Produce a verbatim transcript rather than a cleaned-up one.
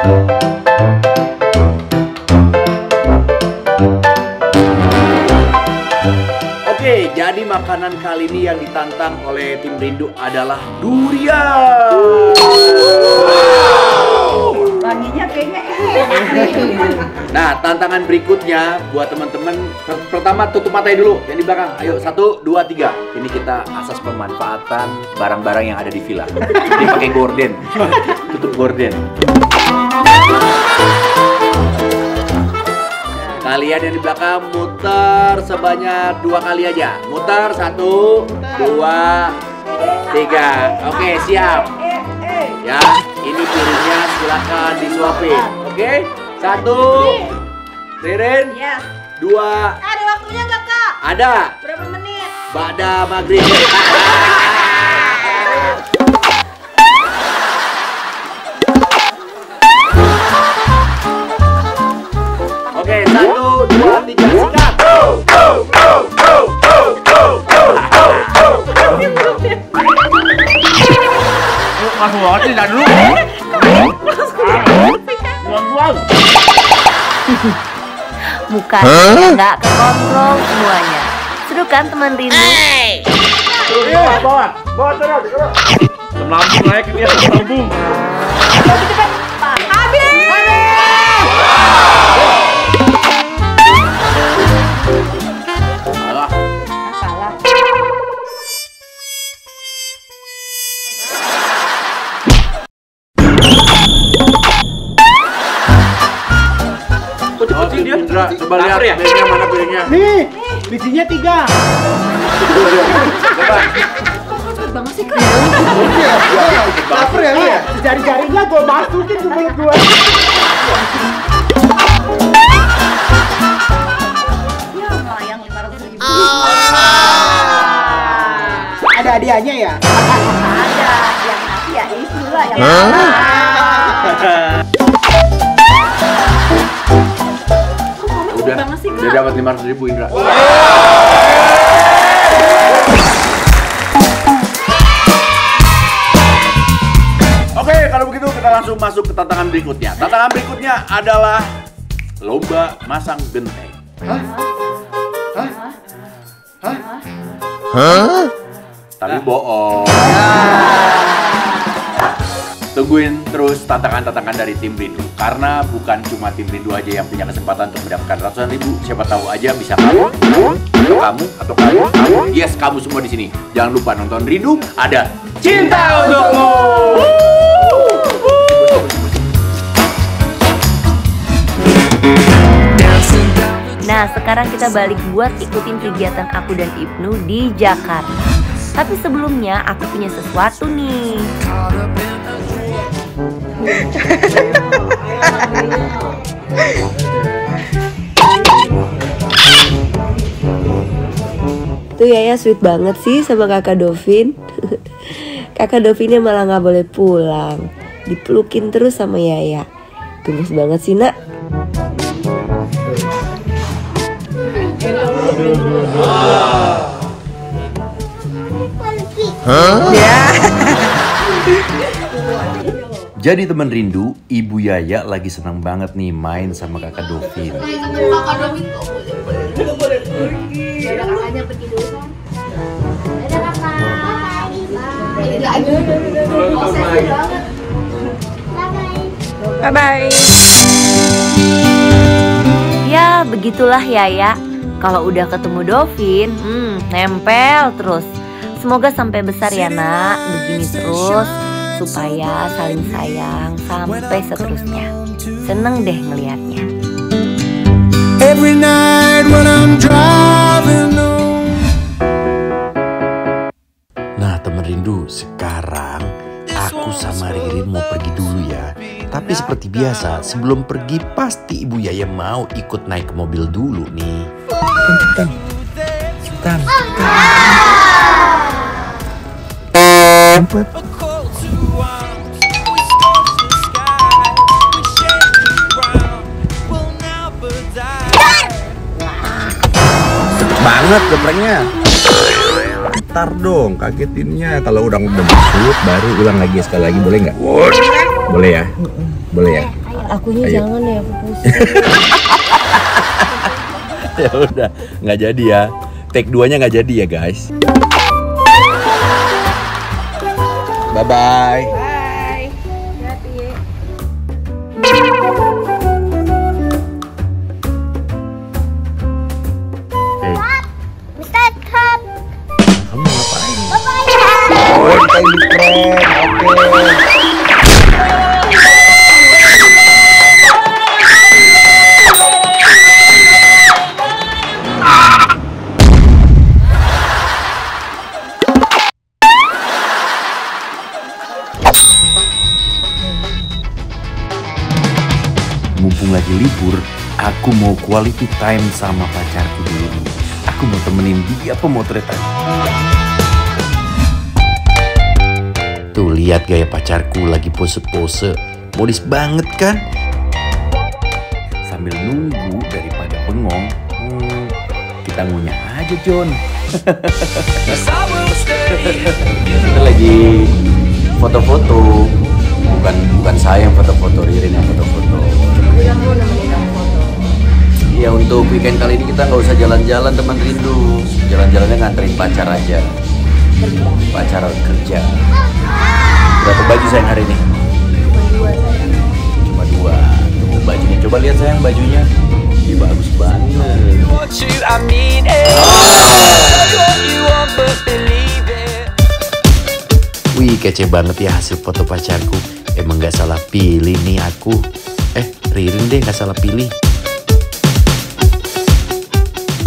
Oke, jadi makanan kali ini yang ditantang oleh tim Rindu adalah durian. Wanginya kayaknya. Nah, tantangan berikutnya buat teman-teman, pertama tutup matanya dulu yang di belakang. Ayo, satu, dua, tiga. Ini kita asas pemanfaatan barang-barang yang ada di villa. Ini pakai gorden, tutup gorden. Kalian yang di belakang muter sebanyak dua kali aja. Muter, satu, dua, tiga. Oke, siap. Ya, ini piringnya silakan disuapin. Oke, satu, Ririn. Ya. Dua. Ada waktunya nggak, Kak? Ada. Berapa menit? Ba'da maghrib. Oke, satu, dua, tiga, sikat. Go, go, go, go, go, go, go, go, go. Langsung banget sih, jangan dulu. Buang-buang. Mukanya nggak kekontrol semuanya. Seru kan teman Rindu? Bawa, bawa, bawa terus, terus. Lambung naik dia lambung. Cepet dia. Indra, coba lihat ya? piringnya mana piringnya. Nih, bijinya tiga. Coba. Banget sih, Kak. Lapar ya lu ya? Jari-jarinya gue masukin ke mulut gue. Ya, melayang lima ratus ribu. Ada hadiahnya ya? Ada. Yang nanti ya itu lah yang Udah, banget sih, Kak. udah dapat lima ratus ribu Indra. Oke, kalau begitu kita langsung masuk ke tantangan berikutnya. Tantangan berikutnya adalah lomba masang genteng. Hah? Hah? Hah? Hah? Tapi bohong. Tungguin terus tantangan-tantangan dari tim Rindu. Karena bukan cuma tim Rindu aja yang punya kesempatan untuk mendapatkan ratusan ribu. Siapa tahu aja bisa kamu, atau kamu, atau kamu, kamu. Yes, kamu semua di sini. Jangan lupa nonton Rindu. Ada Cinta Untukmu. Nah, sekarang kita balik buat ikutin kegiatan aku dan Ibnu di Jakarta. Tapi sebelumnya aku punya sesuatu nih. Tuh Yaya sweet banget sih sama kakak Dovin. Kakak Dovinnya malah gak boleh pulang, dipelukin terus sama Yaya. Gemes banget sih nak. Huh? Ya. Jadi teman Rindu, Ibu Yaya lagi senang banget nih main sama kakak Dovin. Kakak Dovin kok boleh pergi. Ada kakaknya pergi dulu kan. Ada kakak. Ini lagi. Bye bye. Ya, begitulah Yaya. Kalau udah ketemu Dovin, hmm, nempel terus. Semoga sampai besar ya nak, begini terus supaya saling sayang sampai seterusnya. Seneng deh ngelihatnya. Every night when I'm driving home. Nah teman Rindu, sekarang aku sama Ririn mau pergi dulu ya. Tapi seperti biasa, sebelum pergi pasti Ibu Yaya mau ikut naik ke mobil dulu nih. Cepetan, cepetan, cepetan. Cepet banget geprengnya. Ntar dong kagetinnya. Kalau udah ngebut baru ulang lagi sekali lagi, boleh nggak? Boleh ya? Boleh ya? akunya Ayo. jangan ya, aku pusing. Ya udah, nggak jadi ya. Take duanya nggak jadi ya guys. Bye bye. Bye. Hati. Hey, Mister Cup. kamu ngapain? Oh, kita ini keren. Oke. Mumpung lagi libur, aku mau quality time sama pacarku dulu nih. Aku mau temenin dia pemotretan. Tuh lihat gaya pacarku lagi pose-pose, modis banget kan? Sambil nunggu daripada bengong, hmm, kita ngunyah aja John. Kita lagi foto-foto, bukan bukan saya yang foto-foto, Ririn yang foto-foto. Iya, untuk weekend kali ini kita nggak usah jalan-jalan teman rindu, jalan-jalannya nganterin pacar aja. Pacar kerja. Berapa baju sayang hari ini? Cuma dua. Tunggu bajunya, coba lihat sayang bajunya. Ih, bagus banget. Wih, kece banget ya hasil foto pacarku. Emang gak salah pilih nih aku. Eh, Ririn deh gak salah pilih.